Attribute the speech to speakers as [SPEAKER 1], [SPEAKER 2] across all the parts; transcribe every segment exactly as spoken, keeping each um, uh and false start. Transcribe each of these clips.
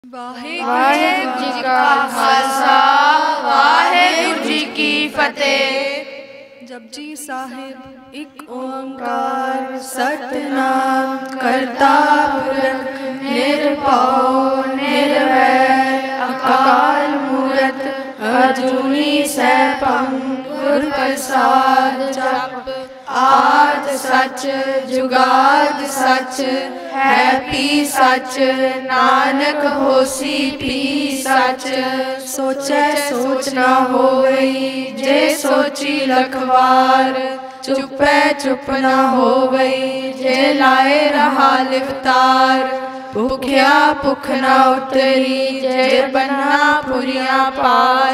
[SPEAKER 1] ਵਾਹਿਗੁਰੂ ਜੀ ਕਾ ਖਾਲਸਾ ਵਾਹਿਗੁਰੂ ਜੀ ਕੀ ਫਤਿਹ।
[SPEAKER 2] ਜਪਜੀ ਸਾਹਿਬ ਇੱਕ ਓੰਕਾਰ ਸਤਿਨਾਮ ਕਰਤਾ ਪੁਰਖ ਨਿਰਭਉ ਨਿਰਵੈਰ ਅਕਾਲ ਮੂਰਤ ਅਜੂਨੀ ਸੈਭੰ ਗੁਰ ਪ੍ਰਸਾਦ। ਜਪ ਆਦ ਸੱਚ ਜੁਗਾਦ ਸੱਚ ਹੈ ਪੀ ਸੱਚ ਨਾਨਕ ਹੋਸੀ ਪੀ ਸੱਚ। ਸੋਚੈ ਸੋਚ ਨਾ ਹੋਵਈ ਜੇ ਸੋਚੀ ਲਖਵਾਰ ਚੁੱਪੈ ਚੁੱਪ ਨਾ ਹੋਵਈ ਜੇ ਲਾਏ ਰਹਾ ਲਿਵਤਾਰ। ਭੁਖਿਆ ਭੁਖ ਨਾ ਉਤਰੀ ਜੇ ਬੰਨਾ ਪੁਰੀਆਂ ਪਾਰ।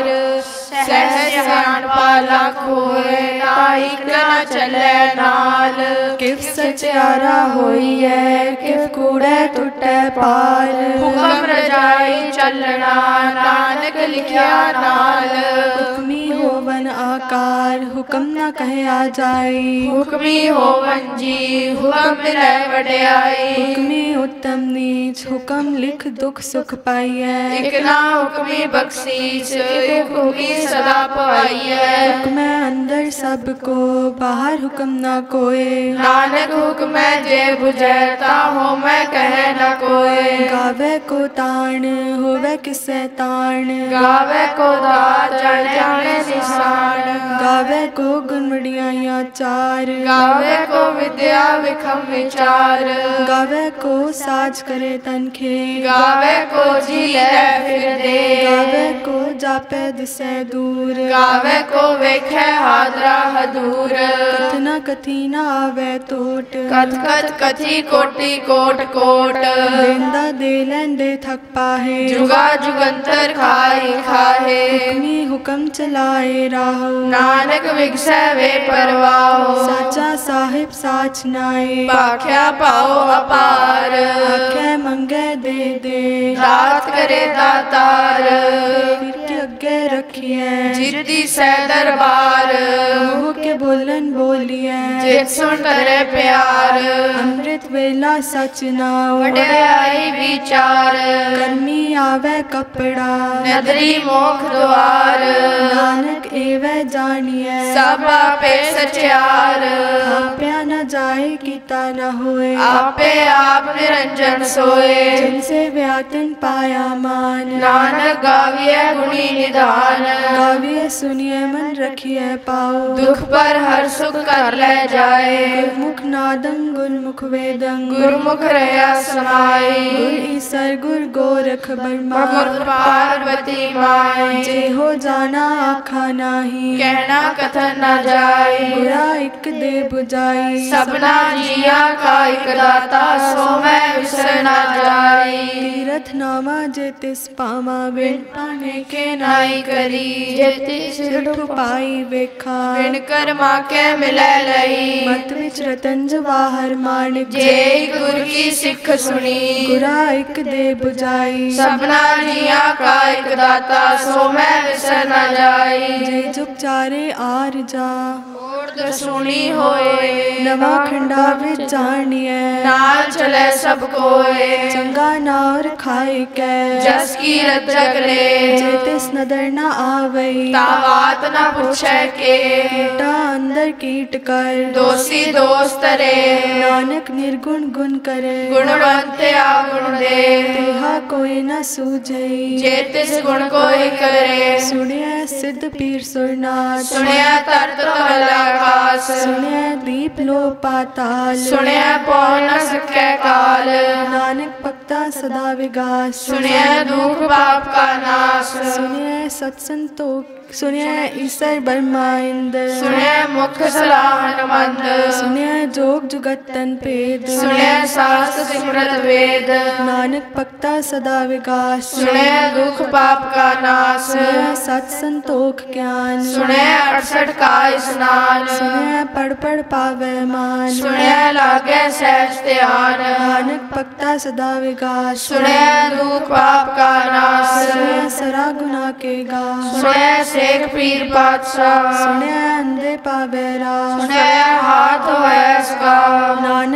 [SPEAKER 2] ਸਹਿਜ ਸਿਆਣਪਾ ਲੱਖ ਹੋਏ ਤਾ ਇਕ ਨਾ ਚੱਲੈ ਨਾਲ। ਕਿਵ ਸਚਿਆਰਾ ਹੋਈਐ ਕਿਵ ਕੂੜੈ ਟੁੱਟੈ ਪਾਰ। ਹੁਕਮ ਰਜਾਈ ਚੱਲਣਾ ਨਾਨਕ ਲਿਖਿਆ ਨਾਲ। ਹੁਕਮੀ ਹੋਵਨ ਆਕਾਰ ਹੁਕਮ ਨਾ ਕਹਿਆ ਜਾਈ। ਹੁਕਮੀ ਹੋਵਨ ਜੀ ਹੁਕਮ ਮਿਲੈ ਵਡਿਆਈ। ਹੁਕਮੀ ਉਤਮ ਨੀਚ ਹੁਕਮ ਲਿਖ ਦੁਖ ਸੁਖ ਪਾਈਐ। ਇਕ ਨਾ ਹੁਕਮੀ ਬਖਸ਼ੀਸ਼ ਇਕ ਹੁਕਮੀ ਸਦਾ ਪਾਈਐ। ਹੁਕਮੈ ਅੰਦਰ ਸਭ ਕੋ ਬਾਹਰ ਹੁਕਮ ਨਾ ਕੋਏ। ਨਾਨਕ ਹੁਕਮੈ ਜੇ ਬੁਝੈ ਤਾ ਹੋਮੈ ਕਹਿ ਨ ਕੋਏ। ਗਾਵੇ ਕੋ ਤਾਣ ਹੋਵੇ ਕਿਸੈ ਤਾਣ। ਗਾਵੇ ਕੋ ਦਾਤ ਜਨ ਜਾਣੈ ਨਿਸ਼ਾਨ। ਗਾਵੇ ਕੋ ਗੁਣ ਵਡਿਆਈਆਂ ਚਾਰ। ਗਾਵੇ ਕੋ ਵਿਦਿਆ ਵਿਖਮ ਵਿਚਾਰ। ਗਾਵੇ ਕੋ ਸਾਜ ਕਰੇ ਤਨਖੇ। ਗਾਵੇ ਕੋ ਜੀ ਲੈ ਫਿਰਦੇ। ਗਾਵੇ ਕੋ ਜਾਪੈ ਦਿਸੈ ਦੂਰ। ਗਾਵੇ ਕੋ ਵੇਖੈ ਹਾਦਰਾ ਹਦੂਰ। ਕਥ ਨ ਕਥੀ ਨ ਆਵੈ ਟੋਟ। ਕਥ ਕਥ ਕਥੀ ਕੋਟੀ ਕੋਟ ਕੋਟ। ਦੇਂਦਾ ਦੇ ਲੈਂਦੇ ਥਕ ਪਾਹੇ। ਜੁਗਾ ਜੁਗੰਤਰ ਖਾਈ ਖਾਹੇ। ਹੁਕਮੀ ਹੁਕਮ ਚਲਾਏ ਰਾਹੋ ਨਾਨਕ ਵਿਗਸੈ ਵੇ ਪਰਵਾਹੋ। ਸਾਚਾ ਸਾਹਿਬ ਸਾਚ ਨਾਏ ਭਾਖਿਆ ਪਾਓ ਅਪਾਰ। ਆਖੈ ਮੰਗੈ ਦੇ ਦੇ ਦਾਤ ਕਰੇ ਦਾਤਾਰ। ਫਿਰ ਕੇ ਅੱਗੇ ਰੱਖੀਐ ਜਿਤੀ ਸੈ ਦਰਬਾਰ। ਮੂੰਹ ਕੇ ਬੋਲਨ ਬੋਲੀਐ ਜਿਤ ਸੁਣ ਧਰੈ ਪਿਆਰ। ਅੰਮ੍ਰਿਤ ਵੇਲਾ ਸਚ ਨਾਉ ਵਡਿਆਈ ਵਿਚਾਰ। ਕਰਮੀ ਆਵੈ ਕਪੜਾ ਨਦਰੀ ਮੋਖ ਦੁਆਰ। ਨਾਨਕ ਏਵੈ ਜਾਣੀਐ ਸਭ ਆਪੇ ਸਚਿਆਰ। ਆਪਿਆ ਨ ਜਾਏ ਕੀਤਾ ਨ ਹੋਏ ਆਪੇ ਆਪ ਨਿਰੰਜਨ ਸੋਏ। ਜਿਨ ਸੇ ਵਿਆਤਨ ਪਾਇਆ ਮਾਨ ਨਾਨਕ ਗਾਵੀਐ ਗੁਣੀ ਨਿਧਾਨ। ਗਾਵੀਐ ਸੁਣੀਐ ਮਨ ਰਖੀਐ ਪਾਉ। ਦੁਖ ਪਰ ਹਰ ਸੁਖ ਕਰ ਲੈ ਜਾਏ। ਗੁਰਮੁਖ ਨਾਦੰ ਗੁਰਮੁਖ ਵੇਦੰ ਗੁਰਮੁਖ ਰਹਾ ਸਮਾਈ। ਗੁਰ ਈਸਰ ਗੁਰ ਗੋਰਖ ਬਰਮਾ ਗੁਰ ਪਾਰਬਤੀ ਮਾਈ। ਜੇ ਹੋ ਜਾਣਾ ਆਖਾ ਨਾਹੀ ਕਹਿਣਾ ਕਥਨ ਨਾ ਜਾਈ। ਗੁਰਾ ਇਕ ਦੇ ਬੁਝਾਈ ਸਭਨਾ ਜੀਆ ਕਾ ਇਕ ਦਾਤਾ ਸੋ ਮੈਂ ਵਿਸਰ ਨਾ ਜਾਈ। ਤੀਰਥ ਨਾਮਾ ਜੇ ਤਿਸ ਪਾਵਾ ਬਿਨ ਪਾਣੇ ਕੇ ਨਾਈ ਕਰੀ। ਜੇ ਤਿਸ ਸਿਰ ਪਾਈ ਵੇਖਾ ਬਿਨ ਕਰਮਾ ਕੇ ਮਿਲੈ ਲਈ। ਮਤ ਵਿਚ ਰਤਨ ਜਵਾਹਰ ਮਾਣਿਕ ਜੇ ਗੁਰ ਕੀ ਸਿੱਖ ਸੁਣੀ। ਗੁਰਾ ਇਕ ਦੇ ਬੁਝਾਈ ਸਭਨਾ ਜੀਆ ਕਾ ਇਕ ਦਾਤਾ ਸੋ ਮੈਂ ਵਿਸਰ ਨਾ ਜਾਈ। ਜੇ ਜੁਗ ਚਾਰੇ ਆਰ ਜਾ ਓੜਦ ਸੁਣੀ ਹੋਏ। ਨਵਾਂ ਖੰਡਾ ਵਿੱਚ ਜਾਣੀਐ ਨਾਲ ਚਲੈ ਸਭ ਕੋਏ। ਚੰਗਾ ਨਾਰ ਖਾਏ ਕੈ ਜਸ ਕੀ ਰਤ ਜਗਲੇ। ਜੇ ਤਿਸ ਨਦਰ ਨ ਆਵਈ ਤਾ ਬਾਤ ਨ ਪੁੱਛੈ ਕੇ। ਕੀਟਾ ਅੰਦਰ ਕੀਟ ਕਰ ਦੋਸੀ ਦੋਸ ਤਰੇ। ਨਾਨਕ ਨਿਰਗੁਣ ਗੁਣ ਕਰੇ ਗੁਣਵੰਤਿਆ ਗੁਣ ਦੇ। ਤੇਹਾ ਕੋਈ ਨ ਸੂਝਈ ਜੇ ਤਿਸ ਗੁਣ ਕੋਈ ਕਰੇ। ਸੁਣਿਐ ਸਿੱਧ ਪੀਰ ਸੁਰਨਾਥ ਸੁਣਿਐ ਤਰਤ ਤਲ ਆਕਾਸ। ਸੁਣਿਐ ਦੀਪ ਲੋ ਪਾਤਾਲ ਸੁਣਿਐ ਪਹੁ ਨ ਸਕੈ ਕਾਲ। ਨਾਨਕ ਭਗਤਾ ਸਦਾ ਵਿਗਾਸ ਸੁਣਿਐ ਦੁਖ ਪਾਪ ਕਾ ਨਾਸ। ਸੁਣਿਐ ਸਤ ਸੰਤੋਖ ਸੁਣਿਐ ਈਸਰ ਬਰਮਾ ਇੰਦਰ। ਸੁਣਿਐ ਮੁਖ ਸਲਾਹਨ ਮੰਦ। ਸੁਣਿਐ ਜੋਗ ਜੁਗਤਨ ਭੇਦ। ਸੁਣਿਐ ਸਾਸਤ ਸਿਮਰਤ ਵੇਦ। ਨਾਨਕ ਭਗਤਾ ਸਦਾ ਵਿਗਾਸ ਸੁਣਿਐ ਦੁਖ ਪਾਪ ਕਾ ਨਾਸ। ਸੁਣਿਐ ਸਤ ਸੰਤੋਖ ਗਿਆਨ। ਸੁਣਿਐ ਅਠਸਠ ਕਾ ਇਸਨਾਨ। ਸੁਣਿਐ ਪੜ ਪੜ ਪਾਵੈ ਮਾਨ। ਸੁਣਿਐ ਲਾਗੈ ਸਹਿਜ ਧਿਆਨ। ਨਾਨਕ ਭਗਤਾ ਸਦਾ ਵਿਗਾਸ ਸੁਣਿਐ ਦੁਖ ਪਾਪ ਕਾ ਨਾਸ। ਸੁਣਿਐ ਸਰਾ ਗੁਨਾ ਕੇ ਗਾ। ਸੁਣਿਐ ਸੇਖ ਪੀਰ ਪਾਤਸ਼ਾਹ। ਸੁਣਿਐ ਅੰਧੇ ਪਾਵੈ ਰਾਹ। ਸੁਣਿਐ ਹਾਥ ਹੋਇ ਸੁਗਾ। ਨਾਨਕ ਭਗਤਾ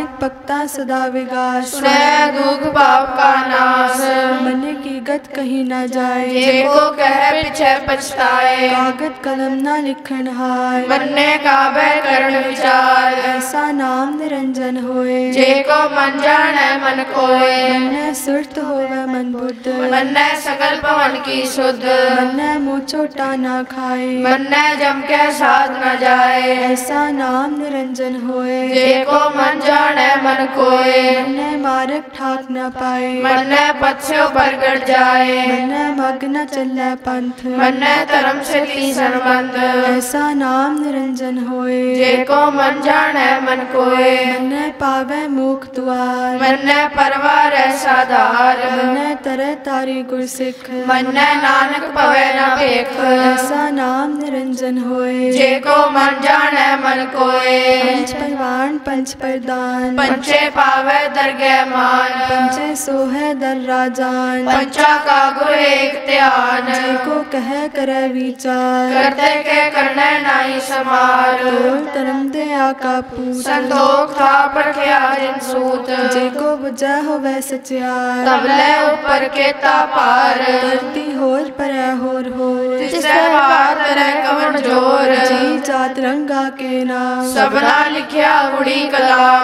[SPEAKER 2] करता सदा विगास।
[SPEAKER 1] सुनै दुख पाप का नाश।
[SPEAKER 2] मन की गत कहीं न जाए,
[SPEAKER 1] जे को कह पिछे पछताए।
[SPEAKER 2] कागद कलम न लिखण हाय,
[SPEAKER 1] मन्ने काबे करण विचार।
[SPEAKER 2] ऐसा नाम निरंजन होए,
[SPEAKER 1] जे को मन जाने मन कोय।
[SPEAKER 2] मन्ने सुरत होवे मन बुद्ध,
[SPEAKER 1] मन्ने सकल पवन की सुध।
[SPEAKER 2] मन्ने मुँह चोटा न खाए,
[SPEAKER 1] मन्ने जम के साध न जाए।
[SPEAKER 2] ऐसा नाम निरंजन होए,
[SPEAKER 1] जे को मन जाने मन कोय।
[SPEAKER 2] मन्ने मार्ग ठाक न पाए,
[SPEAKER 1] मन्ने पथ से परगट जाए।
[SPEAKER 2] मन्ने मग न चले पंथ,
[SPEAKER 1] मन्ने धर्म से ती संबंध।
[SPEAKER 2] ऐसा नाम निरंजन होए,
[SPEAKER 1] जे को मन जाने मन कोय।
[SPEAKER 2] मन्ने पावे मुख द्वार,
[SPEAKER 1] मन्ने परवार साधार।
[SPEAKER 2] मन्ने तरह तारी गुरसिख,
[SPEAKER 1] मन्ने नानक पवे न भेख।
[SPEAKER 2] ऐसा नाम निरंजन होए,
[SPEAKER 1] जे को मन जाने मन कोय।
[SPEAKER 2] पंच परवान पंच प्रदान,
[SPEAKER 1] पंचे पावे दरगह मान।
[SPEAKER 2] पंचे सोहे दर राजान,
[SPEAKER 1] पंचा का गुरु एक ध्यान।
[SPEAKER 2] जे को कह करे विचार,
[SPEAKER 1] करते के करने नाई समार।
[SPEAKER 2] तोल तरम दया का पूत,
[SPEAKER 1] संतोख था परख्या जिन सूत।
[SPEAKER 2] जे को बुझा होवे सचियार,
[SPEAKER 1] तबले ऊपर के तापार।
[SPEAKER 2] धरती होर परै होर होर,
[SPEAKER 1] जिससे बात रह कवन जोर।
[SPEAKER 2] जी जात रंगा के नाम,
[SPEAKER 1] सबना लिखया उड़ी कलाम।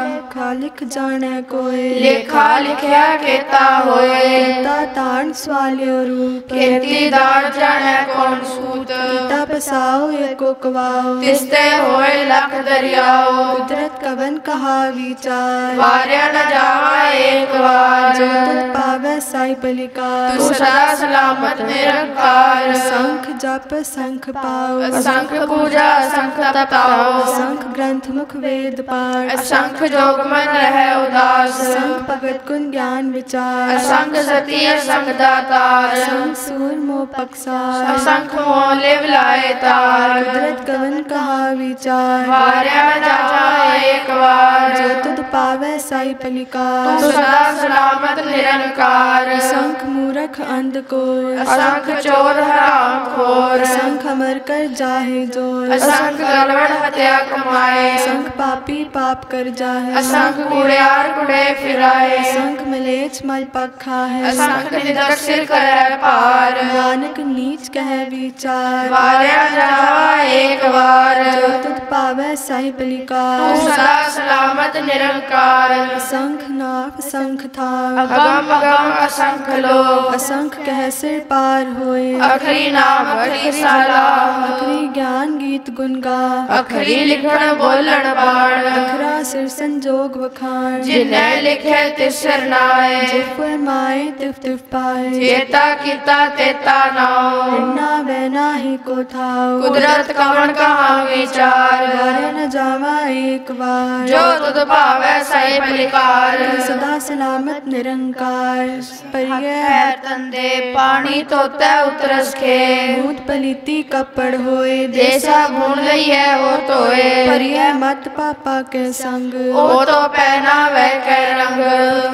[SPEAKER 2] खालिक जाने कोय,
[SPEAKER 1] लेखा लिखया केता होए।
[SPEAKER 2] ता तान स्वाल्यो रूप,
[SPEAKER 1] खेती दान जाने कौन सूत।
[SPEAKER 2] ता पसाओ एको कवाओ,
[SPEAKER 1] तिस्ते होए लख दरियाओ।
[SPEAKER 2] कुदरत कवन कहा विचार,
[SPEAKER 1] वार्या न जावा एक बार।
[SPEAKER 2] जो तुझ पावे साई पलिकार।
[SPEAKER 1] तू सदा सलामत निरंकार।
[SPEAKER 2] शंख जप शंख पाओ,
[SPEAKER 1] शंख पूजा शंख तपाओ।
[SPEAKER 2] शंख ग्रंथ मुख वेद पाठ,
[SPEAKER 1] शंख जोग मन रहे उदास।
[SPEAKER 2] शंख भगत गुण ज्ञान विचार,
[SPEAKER 1] शंख सती शंख दातार।
[SPEAKER 2] शंख सूर मोह पक्षार,
[SPEAKER 1] शंख मोह लिव लाए तार।
[SPEAKER 2] कुदरत कवन कहा विचार,
[SPEAKER 1] वार्या न जावा एक बार।
[SPEAKER 2] जो तुध पावे साई पलिकार।
[SPEAKER 1] तू सदा सलामत निरंकार।
[SPEAKER 2] शंख मूरख अंध को,
[SPEAKER 1] शंख चोर हराम खोर।
[SPEAKER 2] शंख अमर कर जाहे जोर,
[SPEAKER 1] शंख गलवड़ हत्या कमाए।
[SPEAKER 2] शंख पापी पाप कर जाहे,
[SPEAKER 1] शंख कुड़ियार कुड़े फिराए।
[SPEAKER 2] शंख मलेच मल पखा है,
[SPEAKER 1] शंख निदक सिर करे पार।
[SPEAKER 2] नानक नीच कह विचार,
[SPEAKER 1] वार्या न जावा एक बार।
[SPEAKER 2] जो तुध पावे साई
[SPEAKER 1] तू
[SPEAKER 2] पलिकार।
[SPEAKER 1] सदा सलामत निरंकार।
[SPEAKER 2] शंख नाभ शंख था,
[SPEAKER 1] अगम अगम असंख लोग।
[SPEAKER 2] असंख कह सिर पार होए,
[SPEAKER 1] अखरी नाम अखरी साला।
[SPEAKER 2] अखरी ज्ञान गीत गुण गा,
[SPEAKER 1] अखरी लिखण बोलण बाण।
[SPEAKER 2] अखरा सिर संजोग वखान,
[SPEAKER 1] जिन्हें लिखे तिस नाए।
[SPEAKER 2] जिफ माए तिफ तिफ पाए,
[SPEAKER 1] जेता कीता तेता नाओ।
[SPEAKER 2] ना वे नाही को थाओ,
[SPEAKER 1] कुदरत कवन कहा विचार।
[SPEAKER 2] वारे न जावा एक बार।
[SPEAKER 1] जो तुध पावे सही पलिकार।
[SPEAKER 2] सदा सलामत निरंकार, परिय
[SPEAKER 1] पैर तंदे पानी तोते उतरस खे।
[SPEAKER 2] भूत पलीती कपड़ होए,
[SPEAKER 1] जैसा भूल गई है वो तोए।
[SPEAKER 2] परिय मत पापा के संग,
[SPEAKER 1] वो तो पहना वह के रंग।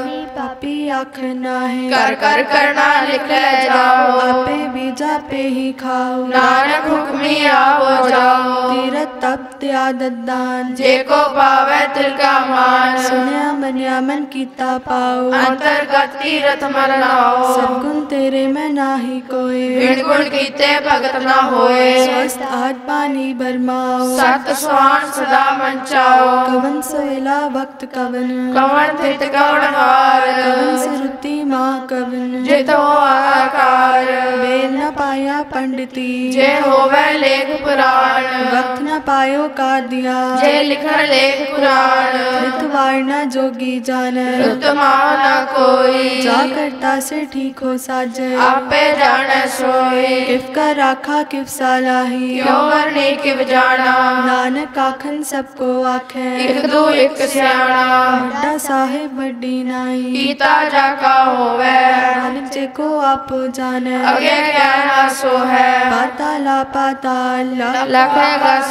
[SPEAKER 2] पापी आख नाहे,
[SPEAKER 1] कर कर करना लिख ले जाओ।
[SPEAKER 2] आपे बीजा पे ही खाओ,
[SPEAKER 1] नानक हुक्मी आओ जाओ।
[SPEAKER 2] तीरथ तप त्यादत दान,
[SPEAKER 1] जे को पावे तिल का मान।
[SPEAKER 2] सुनया मन्या मन कीता पाओ,
[SPEAKER 1] अंतर्गत तीरथ मरनाओ।
[SPEAKER 2] सदगुण तेरे में नाही कोई,
[SPEAKER 1] बिन गुण कीते भगत न होए।
[SPEAKER 2] स्वस्थ आद पानी भरमाओ,
[SPEAKER 1] सत स्वान सदा मंचाओ।
[SPEAKER 2] कवन सोएला वक्त कवन,
[SPEAKER 1] कवन थित कवन हार।
[SPEAKER 2] कवन सिरुति माँ कवन,
[SPEAKER 1] जित हो आकार।
[SPEAKER 2] बेल न पाया पंडिती,
[SPEAKER 1] जे होवे लेख पुराण।
[SPEAKER 2] वक्त न पायो का दिया,
[SPEAKER 1] जे लिखण लेख पुराण।
[SPEAKER 2] ऋतवार न जोगी जान,
[SPEAKER 1] उत्तमा न कोई।
[SPEAKER 2] जा करता से ठीक हो साजे,
[SPEAKER 1] आपे जाने सोई।
[SPEAKER 2] किफ का राखा किफ सालाही,
[SPEAKER 1] क्यों करनी किव जाना।
[SPEAKER 2] नानक आखन सबको आखे,
[SPEAKER 1] इक दू इक सियाणा।
[SPEAKER 2] बड़ा साहिब बड़ी नाई,
[SPEAKER 1] कीता जाका होवे।
[SPEAKER 2] नानक जे को आपो जाने, ਜਾਣੈ
[SPEAKER 1] ਅਗੇ ਕਿਆ ਨਾ ਸੋ ਹੈ।
[SPEAKER 2] ਪਾਤਾਲਾ ਪਾਤਾਲ
[SPEAKER 1] ਲਖ ਗਸ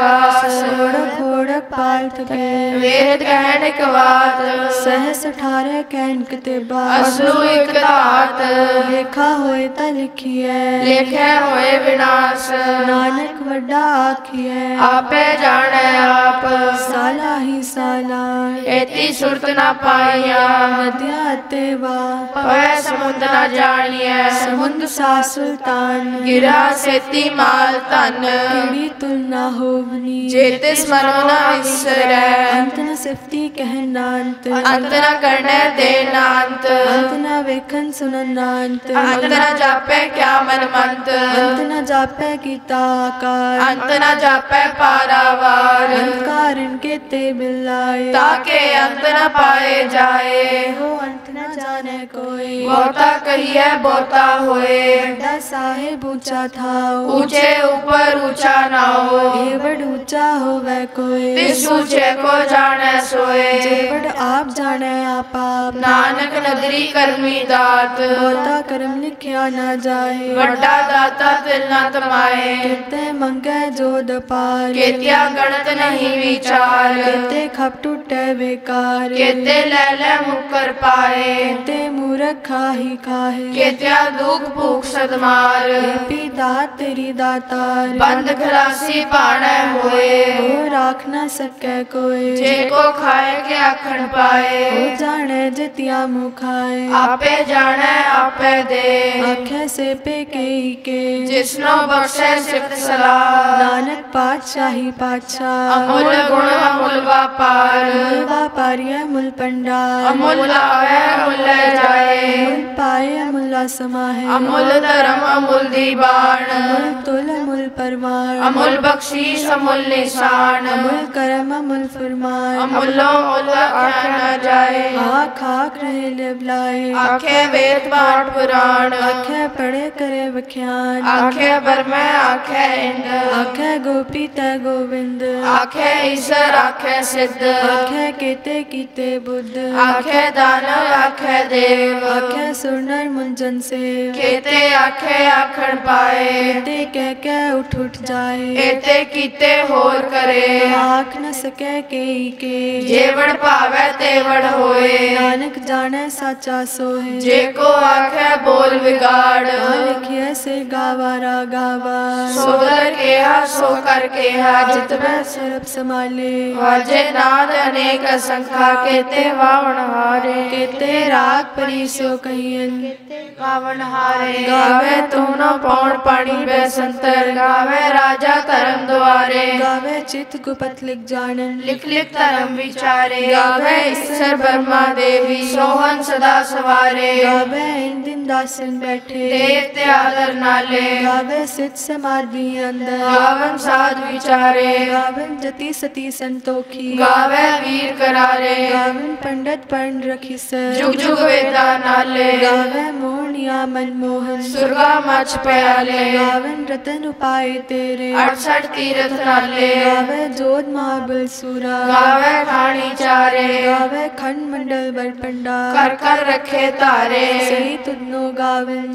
[SPEAKER 1] ਗਾਸ
[SPEAKER 2] ਖੋੜਕ ਖੋੜਕ ਪਾਲ ਥਕੇ
[SPEAKER 1] ਵੇਦ ਕਹਿਣ ਇਕ ਬਾਤ
[SPEAKER 2] ਸਹਸ ਅਠਾਰਹ ਕਹਿਣ ਕਿਤੇ ਬਾਤ
[SPEAKER 1] ਅਸੂ ਇਕ ਧਾਤ
[SPEAKER 2] ਲੇਖਾ ਹੋਏ ਤਾਂ ਲਿਖੀਐ
[SPEAKER 1] ਲੇਖੈ ਹੋਏ ਵਿਨਾਸ਼
[SPEAKER 2] ਨਾਨਕ ਵੱਡਾ ਆਖੀਐ
[SPEAKER 1] ਆਪੇ ਜਾਣੈ ਆਪ
[SPEAKER 2] ਸਾਲਾ ਹੀ ਸਾਲਾ
[SPEAKER 1] ਏਤੀ ਸੁਰਤ ਨਾ ਪਾਈਆ
[SPEAKER 2] ਨਦੀਆਂ ਅਤੇ ਵਾ
[SPEAKER 1] ਪਵੈ ਸਮੁੰਦ ਨਾ ਜਾਣੀਐ
[SPEAKER 2] ਸਮੁੰਦ ਸਾ ਸੁਲਤਾਨ
[SPEAKER 1] ਗਿਰਾ ਸੇਤੀ ਮਾਲ ਧਨ
[SPEAKER 2] ਕਿਹੜੀ ਤੁਲ ਨਾ ਹੋਵਨੀ
[SPEAKER 1] ਜੇਤੇ ਸਮਰੋ ਨਾ ਵਿਸਰੈ
[SPEAKER 2] ਅੰਤ ਨ ਸਿਫਤੀ ਕਹਿਣ ਨਾ ਅੰਤ
[SPEAKER 1] ਅੰਤ ਨਾ ਕਰਨੈ ਦੇ ਨਾ ਅੰਤ
[SPEAKER 2] ਅੰਤ ਨ ਵੇਖਣ ਸੁਣਨ ਨਾ ਅੰਤ
[SPEAKER 1] ਅੰਤ ਨਾ ਜਾਪੈ ਕਿਆ ਮਨ ਮੰਤ
[SPEAKER 2] ਅੰਤ ਨ ਜਾਪੈ ਕੀਤਾ ਆਕਾਰ
[SPEAKER 1] ਅੰਤ ਨਾ ਜਾਪੈ ਪਾਰਾਵਾਰ
[SPEAKER 2] ਅੰਤ ਕਾਰਨ ਕੇਤੇ ਮਿਲਾਏ
[SPEAKER 1] ਤਾਕੇ ਅੰਤ ਨਾ ਪਾਏ ਜਾਏ
[SPEAKER 2] ਹੋ ਅੰਤ ਨ ਜਾਣੈ ਕੋਈ
[SPEAKER 1] ਬਹੁਤਾ ਕਹੀਐ ਬਹੁਤਾ ਹੋਏ
[SPEAKER 2] ਵੱਡਾ ਸਾਹਿਬ ਉੱਚਾ ਥਾਉ
[SPEAKER 1] ਊਚੇ ਉਪਰ ਊਚਾ ਨਾਉ
[SPEAKER 2] ਏ ਵਡ ਉੱਚਾ ਹੋਵੈ ਕੋਈ
[SPEAKER 1] ਤਿਸ ਊਚੇ ਕੋ ਜਾਣੈ ਸੋਏ
[SPEAKER 2] ਜੇ ਵਡ ਆਪ ਜਾਣੈ ਆਪ ਆਪ
[SPEAKER 1] ਨਾਨਕ ਨਦਰੀ ਕਰਮੀ ਦਾਤ
[SPEAKER 2] ਬਹੁਤਾ ਕਰਮ ਲਿਖਿਆ ਨਾ ਜਾਏ
[SPEAKER 1] ਵੱਡਾ ਦਾਤਾ ਤਿਲ ਨਾ ਤਮਾਏ
[SPEAKER 2] ਕਿਤੇ ਮੰਗੈ ਜੋਦ ਪਾਰ
[SPEAKER 1] ਕੇਤਿਆ ਗਣਤ ਨਹੀਂ ਵਿਚਾਰ
[SPEAKER 2] ਕਿਤੇ ਖਪ ਟੁੱਟੈ ਬੇਕਾਰ
[SPEAKER 1] ਕੇਤੇ ਲੈ ਲੈ ਮੁਕਰ ਪਾਏ
[SPEAKER 2] ਕਿਤੇ ਮੂਰਖ ਖਾਹੀ ਖਾਹੇ
[SPEAKER 1] ਕੇਤਿਆ ਦੁਖ ਭੂਖ ਸਦਮਾਰ
[SPEAKER 2] ਪੀ ਦਾਤ ਤੇਰੀ ਦਾਤਾਰ
[SPEAKER 1] ਬੰਦ ਖਲਾਸੀ ਪਾਣੈ ਹੋਏ
[SPEAKER 2] ਉਹ ਰਾਖ ਨਾ ਸਕੈ ਕੋਈ
[SPEAKER 1] ਜੇ ਕੋ ਖਾਏ ਕੇ ਆਖਣ ਪਾਏ
[SPEAKER 2] ਉਹ ਜਾਣੈ ਜਿਤਿਆ ਮੁਖਾਏ
[SPEAKER 1] ਆਪੇ ਜਾਣੈ ਆਪੇ ਦੇ
[SPEAKER 2] ਆਖੈ ਸੇ ਪੇ ਕਈ ਕੇ
[SPEAKER 1] ਜਿਸਨੋ ਬਖਸ਼ੈ ਸਿਫਤ ਸਲਾਹ
[SPEAKER 2] ਨਾਨਕ ਪਾਤਸ਼ਾਹੀ ਪਾਤਸ਼ਾਹ
[SPEAKER 1] ਅਮੁੱਲ ਗੁਣ ਅਮੁੱਲ ਵਾਪਾਰ
[SPEAKER 2] ਮੁਲ ਵਾਪਾਰੀਐ ਮੁਲ ਪੰਡਾਰ
[SPEAKER 1] ਅਮੁੱਲ ਆਵੈ ਅਮੁੱਲ ਲੈ ਜਾਏ
[SPEAKER 2] ਮੁਲ ਪਾਏ ਅਮੁੱਲਾ ਸਮਾਹੈ
[SPEAKER 1] ਅਮੁੱਲ ਧਰਮ ਅਮੁੱਲ ਦੀ ਬਾਣ
[SPEAKER 2] ਅਮੁਲ ਤੁਲ ਅਮੁਲ ਪਰਮਾਨ
[SPEAKER 1] ਅਮੁੱਲ ਬਖਸ਼ੀਸ਼ ਅਮੁੱਲ ਨਿਸ਼ਾਨ
[SPEAKER 2] ਅਮੁਲ ਕਰਮ ਅਮੁਲ ਫਰਮਾਨ
[SPEAKER 1] ਅਮੁੱਲੋ ਮੁੱਲ ਆਖਿਆ ਨਾ ਜਾਏ
[SPEAKER 2] ਆਖ ਆਖ ਰਹੇ ਲਿਵਲਾਏ
[SPEAKER 1] ਆਖੇ ਵੇਦ ਪਾਠ ਪੁਰਾਣ
[SPEAKER 2] ਆਖੈ ਪੜੇ ਕਰੇ ਵਖਿਆਨ
[SPEAKER 1] ਆਖੇ ਬਰਮੈ ਆਖੇ ਇੰਦ
[SPEAKER 2] ਆਖੈ ਗੋਪੀ ਤੈ ਗੋਵਿੰਦ
[SPEAKER 1] ਆਖੇ ਈਸ਼ਰ ਆਖੇ ਸਿੱਧ
[SPEAKER 2] ਆਖੈ ਕੀਤੇ ਕੀਤੇ ਬੁੱਧ
[SPEAKER 1] ਆਖੇ ਦਾਨਵ ਆਖੇ ਦੇਵ
[SPEAKER 2] ਆਖੈ ਸੁਰਨਰ ਮੁੰਜਨ ਸੇਵ
[SPEAKER 1] ਕੇਤੇ ਆਖੇ ਆਖਣ ਪਾਏ
[SPEAKER 2] ਤੇ ਕਹਿ ਕਹਿ ਉਠ ਉਠ ਜਾਏ
[SPEAKER 1] ਏਤੇ ਕੀਤੇ ਹੋਰ ਕਰੇ
[SPEAKER 2] ਆਖ ਨ ਸਕੈ ਕੇਈ ਕੇ
[SPEAKER 1] ਜੇਵੜ ਭਾਵੈ ਤੇਵੜ ਹੋਏ
[SPEAKER 2] ਨਾਨਕ ਜਾਣੈ ਸਾਚਾ ਸੋਹਿ
[SPEAKER 1] ਜੇ ਕੋ ਆਖੇ ਬੋਲ ਵਿਗਾੜ
[SPEAKER 2] ਆ ਲਿਖਿਐ ਸੇ ਗਾਵਾਰਾ ਗਾਵਾ
[SPEAKER 1] ਸੋ ਦਰ ਕਿਹਾ ਸੋ ਕਰ ਕਿਹਾ ਜਿਤ ਮੈਂ
[SPEAKER 2] ਸਰਬ ਸਮਾਲੇ
[SPEAKER 1] ਵਾਜੇ ਨਾਦ ਅਨੇਕ ਸੰਖਾ ਕੇਤੇ ਵਾਵਣ ਹਾਰੇ
[SPEAKER 2] ਕੇਤੇ ਰਾਗ ਪਰੀ ਸੋ ਕਹੀਨ
[SPEAKER 1] ਗਾਵਣ ਹਾਰੇ ਗਾਵੇ ਤੂੰ ਨ ਪੌਣ ਪਾਣੀ ਬੈ ਸੰਤਰ ਗਾਵੇ ਰਾਜਾ ਧਰਮ ਦੁਆਰੇ
[SPEAKER 2] ਗਾਵੇ ਚਿਤ ਗੁਪਤ ਲਿਖ ਜਾਣਨ
[SPEAKER 1] ਲਿਖ ਲਿਖ ਧਰਮ ਵਿਚਾਰੇ ਗਾਵੇ ਈਸ਼ਰ ਬਰਮਾ ਦੇਵੀ ਸੋਹਨ ਸਦਾ ਸਵਾਰੇ
[SPEAKER 2] ਗਾਵੇ ਇਨ ਦਿਨ ਦਾਸਨ ਬੈਠੇ
[SPEAKER 1] ਦੇਵ ਤੇ ਆਦਰ ਨਾਲੇ
[SPEAKER 2] ਗਾਵੇ ਸਿਤ ਸਮਾਧੀ ਅੰਦਰ
[SPEAKER 1] ਗਾਵਨ ਸਾਧ ਵਿਚਾਰੇ
[SPEAKER 2] ਗਾਵਨ ਜਤੀ ਸਤੀ ਸੰਤੋਖੀ
[SPEAKER 1] ਗਾਵੇ ਵੀਰ ਕਰਾਰੇ
[SPEAKER 2] ਗਾਵਨ ਪੰਡਤ ਪੜ੍ਹ ਰਖਿਸਰ
[SPEAKER 1] ਜੁਗ ਜੁਗ ਵੇਦਾ ਨਾਲੇ
[SPEAKER 2] ਗਾਵੇ ਮੋਹਣਿਆ ਮਨਮੋਹਨ
[SPEAKER 1] ਸੁਰਗਾ ਮਛ ਪਿਆਲੇ
[SPEAKER 2] ਗਾਵਨ ਰਤਨ ਉਪਾਏ ਤੇਰੇ
[SPEAKER 1] ਅਠਸਠ ਤੀਰਥ ਨਾਲੇ
[SPEAKER 2] ਗਾਵੇ ਜੋਧ ਮਹਾਬਲ ਸੂਰਾ
[SPEAKER 1] ਗਾਵੇ ਖਾਣੀ ਚਾਰੇ
[SPEAKER 2] ਗਾਵੇ ਖੰਡ ਮੰਡਲ ਬਲ ਪੰਡਾ
[SPEAKER 1] ਕਰ ਕਰ ਰੱਖੇ ਧਾਰੇ
[SPEAKER 2] ਸਹੀ ਤੁਧਨੋ ਗਾਵਨ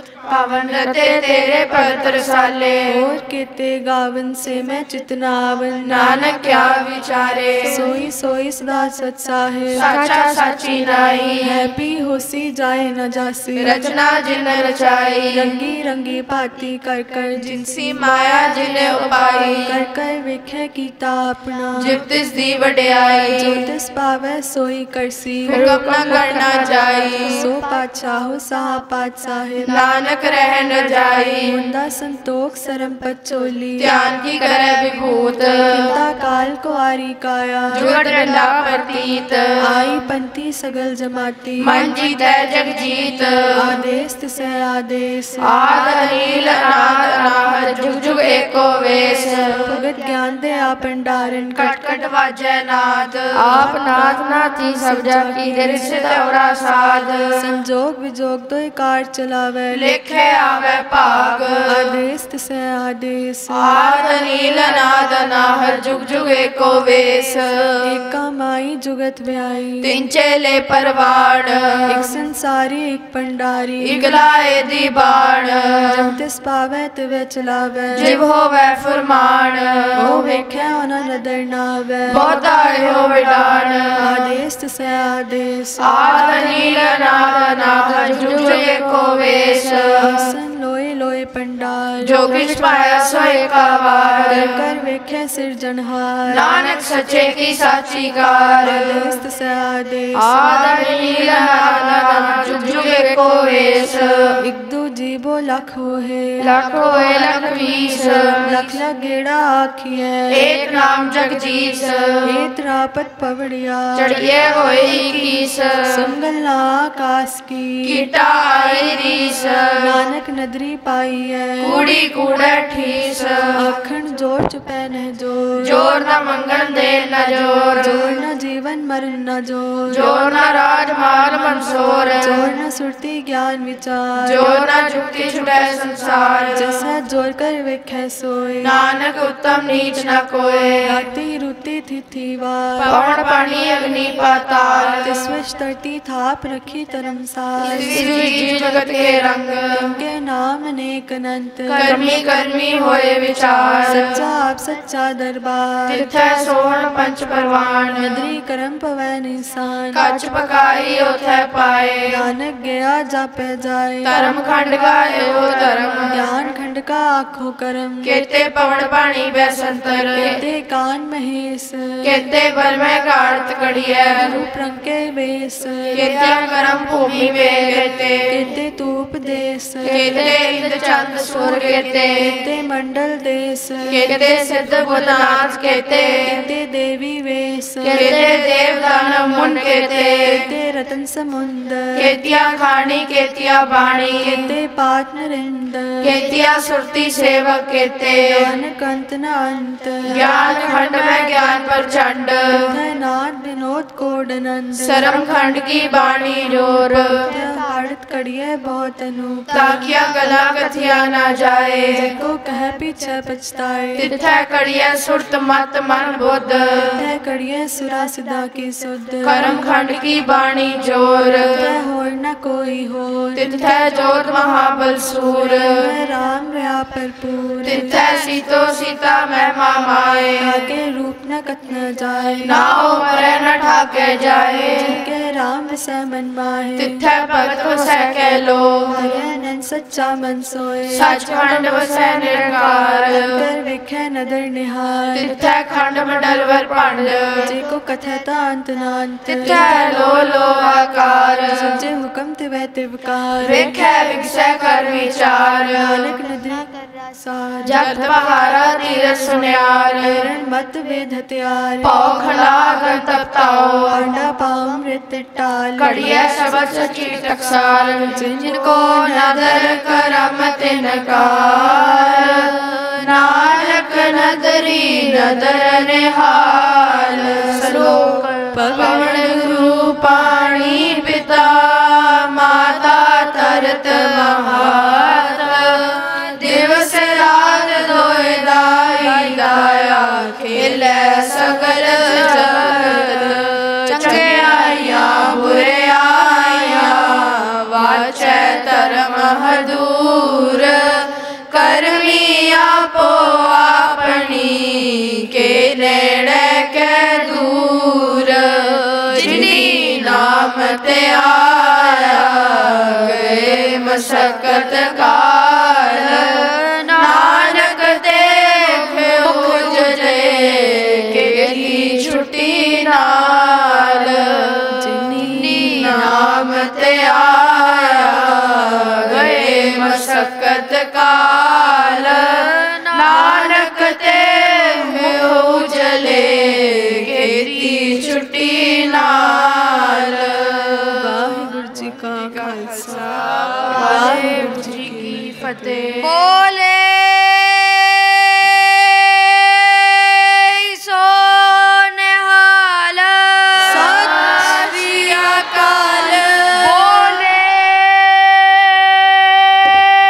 [SPEAKER 1] ਪਵਨ ਰਤੇ ਤੇਰੇ ਭਗਤ ਰਸਾਲੇ
[SPEAKER 2] ਹੋਰ ਕੀਤੇ ਗਾਵਨ ਸੇ ਮੈਂ ਚਿਤਨਾਵਨ
[SPEAKER 1] ਨਾਨਕ ਕਿਆ ਵਿਚਾਰੇ
[SPEAKER 2] ਸੋਈ ਸੋਈ ਸਦਾ ਸਚ ਸਾਹਿਬ
[SPEAKER 1] ਸਾਚਾ ਸਾਚੀ ਨਾਈ
[SPEAKER 2] ਹੈ ਪੀ ਹੋਸੀ ਜਾਏ ਨ ਜਾਸੀ
[SPEAKER 1] ਰਚਨਾ ਜਿਨ ਰਚਾਈ
[SPEAKER 2] ਰੰਗੀ ਰੰਗੀ ਭਾਤੀ ਕਰ ਕਰ
[SPEAKER 1] ਜਿਨਸੀ ਮਾਇਆ ਜਿਨੇ ਉਪਾਈ
[SPEAKER 2] ਕਰ ਕਰ ਵੇਖੇ ਕੀਤਾ ਆਪਣਾ
[SPEAKER 1] ਜਿਵ ਤਿਸ ਦੀ ਵਡਿਆਈ
[SPEAKER 2] ਜੋ ਤਿਸ ਪਾਵੈ ਸੋਈ ਕਰਸੀ
[SPEAKER 1] ਹੁਕਮ ਨ ਕਰਨਾ ਜਾਈ
[SPEAKER 2] ਸੋ ਪਾਤਸ਼ਾਹੋ ਸਾਹ ਪਾਤ ਸਾਹਿਬ
[SPEAKER 1] ਨਾਨਕ ਰਹਿ ਨ ਜਾਈ
[SPEAKER 2] ਮੁੰਦਾ ਸੰਤੋਖ ਸਰਮ ਪਚੋਲੀ
[SPEAKER 1] ਧਿਆਨ ਕੀ ਕਰੈ ਵਿਭੂਤ
[SPEAKER 2] ਕਿੰਤਾ ਕਾਲ ਕੁਆਰੀ ਕਾਇਆ
[SPEAKER 1] ਜੁਗਤ ਡੰਡਾ ਪ੍ਰਤੀਤ
[SPEAKER 2] ਆਈ ਪੰਤੀ ਸਗਲ ਜਮਾਤੀ
[SPEAKER 1] ਮਨ ਜੀਤੈ ਜਗ ਜੀਤ
[SPEAKER 2] ਆਦੇਸ ਤਿਸੈ ਆਦੇਸ
[SPEAKER 1] ਆਦ ਅਨੀਲ ਅਨਾਦ ਅਨਾਹਦ ਜੁਗ ਜੁਗ ਏਕੋ ਵੇਸ
[SPEAKER 2] ਭਗਤ ਗਿਆਨ ਦੇ ਆ ਭੰਡਾਰਨ
[SPEAKER 1] ਕਟ ਕਟ ਵਾਜੈ ਨਾਦ
[SPEAKER 2] ਆਪ
[SPEAKER 1] ਨਾਥ ਨਾਥੀ ਸਭ ਜਾ ਕੀ ਦ੍ਰਿਸ਼ ਤਵਰਾ ਸਾਧ
[SPEAKER 2] ਸੰਜੋਗ ਵਿਜੋਗ ਦੋਇ ਕਾਰ ਚਲਾਵੈ
[SPEAKER 1] ਲੇਖ ਵੇਖੇ ਆਵੇ ਭਾਗ।
[SPEAKER 2] आदेश तिसै आदेश
[SPEAKER 1] आद नील नाद नाहर जुग जुग एको वेश।
[SPEAKER 2] एका माई जुगत व्याई
[SPEAKER 1] तिन चेले परवाण
[SPEAKER 2] एक संसारी एक पंडारी
[SPEAKER 1] इगलाए दी बाण।
[SPEAKER 2] जब तिस पावै तिवै चलावै
[SPEAKER 1] जिव होवै फुरमान।
[SPEAKER 2] ओ वेख्या उना नदर नावै
[SPEAKER 1] बहुता हो विडान।
[SPEAKER 2] आदेश तिसै आदेश
[SPEAKER 1] आद नील नाद नाहर जुग जुग एको वेश।
[SPEAKER 2] आसन लोए लोए पंडार
[SPEAKER 1] जो किछ पाया सोए का वार।
[SPEAKER 2] कर वेख्या सिरजनहार
[SPEAKER 1] नानक सच्चे की साची कार।
[SPEAKER 2] आदेश तिसै आदेश
[SPEAKER 1] आद नील नाद नाहर जुग जुग एको वेश।
[SPEAKER 2] एक दो जीवो लख होए
[SPEAKER 1] लाखो होए लख बीस।
[SPEAKER 2] लख लख गेड़ा आखिए
[SPEAKER 1] एक नाम जगजीस।
[SPEAKER 2] हे त्रापत पवड़िया
[SPEAKER 1] चढ़िए होए इक्कीस।
[SPEAKER 2] सुंगल ना आकाश की
[SPEAKER 1] कीटा आई रीस।
[SPEAKER 2] नानक नदरी पाई है
[SPEAKER 1] कूड़ी कूड़े ठीस।
[SPEAKER 2] आखण जोर चुपै न जोर
[SPEAKER 1] जोर न मंगन दे न जोर।
[SPEAKER 2] जोर न जीवन मरण न जोर
[SPEAKER 1] जोर न राज माल मंसोर।
[SPEAKER 2] जोर न सुरती ज्ञान विचार
[SPEAKER 1] जोर न जुक्ति छुटे संसार।
[SPEAKER 2] जैसा जोर कर वेखै सोय
[SPEAKER 1] नानक उत्तम नीच न कोय।
[SPEAKER 2] राति रुति तिथि वार
[SPEAKER 1] पवन पानी अग्नि पाताल।
[SPEAKER 2] तिस्वश तरती थाप रखी धर्मसाल
[SPEAKER 1] जीव जगत के रंग।
[SPEAKER 2] के नाम अनेक अनंत
[SPEAKER 1] कर्मी कर्मी होए विचार।
[SPEAKER 2] सच्चा आप सच्चा दरबार
[SPEAKER 1] तिथै सोहन पंच परवान।
[SPEAKER 2] नदरी करम पवै निशान
[SPEAKER 1] कच पकाई ओथै पाए।
[SPEAKER 2] नानक गया जापै जाए
[SPEAKER 1] धर्म खंड गायो धर्म।
[SPEAKER 2] ज्ञान खंड का आखो करम
[SPEAKER 1] केते पवन पानी बैसंतर।
[SPEAKER 2] केते कान महेश
[SPEAKER 1] केते बल में गाड़त कड़िया।
[SPEAKER 2] रूप रंग के बेस
[SPEAKER 1] केते करम भूमि में केते।
[SPEAKER 2] केते तूप देश
[SPEAKER 1] केते इंद्र चंद सूर केते।
[SPEAKER 2] केते मंडल देश
[SPEAKER 1] केते सिद्ध बुधनाथ केते।
[SPEAKER 2] केते देवी वेश
[SPEAKER 1] केते देव दानव मुन केते।
[SPEAKER 2] केते रतन समुंद
[SPEAKER 1] केतिया खानी केतिया बाणी।
[SPEAKER 2] केते पाठ नरिंद
[SPEAKER 1] केतिया सुरती सेवक केते।
[SPEAKER 2] ज्ञान कंत न अंत
[SPEAKER 1] ज्ञान खंड में ज्ञान प्रचंड।
[SPEAKER 2] नाथ विनोद कोडनंद
[SPEAKER 1] सरम खंड की बाणी जोर।
[SPEAKER 2] हाड़त कड़िए बहुत अनूप
[SPEAKER 1] ताकिया गला कथिया ना जाए।
[SPEAKER 2] को कह पीछे पछताए
[SPEAKER 1] तिथै कड़िया सुरत मत मन बुद्ध।
[SPEAKER 2] तिथै कड़िए सुरा सुधा की सुध
[SPEAKER 1] करम खंड की बाणी जोर।
[SPEAKER 2] तिथै होर न कोई हो
[SPEAKER 1] तिथै जोत महाबल सूर।
[SPEAKER 2] राम रहा भरपूर
[SPEAKER 1] तिथै सीतो सीता महिमा माए।
[SPEAKER 2] आगे रूप न कथ न जाए
[SPEAKER 1] नाओ मरे न ठाके जाए।
[SPEAKER 2] जिनके राम विषय मन माहे
[SPEAKER 1] तिथै भगत वसै कै लो।
[SPEAKER 2] हरियानन सच्चा मन सोए
[SPEAKER 1] सच खंड वसै निरंकार।
[SPEAKER 2] कर वेखै नदर निहार
[SPEAKER 1] तिथै खंड मंडल वर पंड।
[SPEAKER 2] जेको कथै तांत नांत
[SPEAKER 1] तिथै लो लो आकार।
[SPEAKER 2] जे हुकम तिवै तिवकार
[SPEAKER 1] वेखै विगसै कर विचार।
[SPEAKER 2] नानक नदरी कर सार
[SPEAKER 1] जगत पहारा तीर सुनियार।
[SPEAKER 2] हरण मत वेद हथियार
[SPEAKER 1] पाओ खलाग तपताओ।
[SPEAKER 2] पांडा पाओ मृत टाल
[SPEAKER 1] कड़िया शबद सची टकसाल। जिनको नदर करम तिनकार। नानक नदरी नदर निहाल। श्लोक पवन गुरु पाणी पिता। माता तरत महात। दिवस रात दोय दाई दाया। खेलै सगल जगत। चंगे आया बुरे आया। वाचै धर्म हदूर। करमी आपो आपनी। के नेड़े के दूर। जिनी नाम ते आया। गए मशक्कत काल। नानक देख उजले। केती छुट्टी नाल। जिनी नाम ते आया। गए मशक्कत काल। नानक ते उजले। केती छुट्टी नाल।
[SPEAKER 2] वाहिगुरु जी का खालसा
[SPEAKER 1] वाहिगुरु जी की फतेह।
[SPEAKER 3] बोले सो निहाल।
[SPEAKER 2] सत श्री अकाल।
[SPEAKER 3] बोले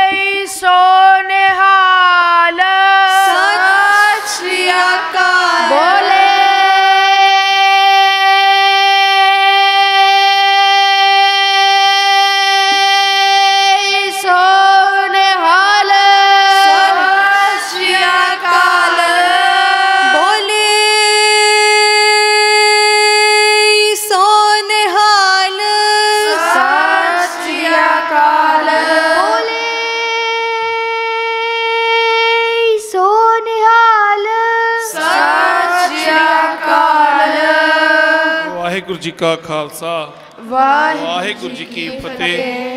[SPEAKER 4] ਵਾਹਿਗੁਰੂ ਜੀ ਕਾ ਖਾਲਸਾ
[SPEAKER 1] ਵਾਹਿਗੁਰੂ
[SPEAKER 4] ਵਾਹਿਗੁਰੂ ਜੀ ਕੀ ਫਤਿਹ।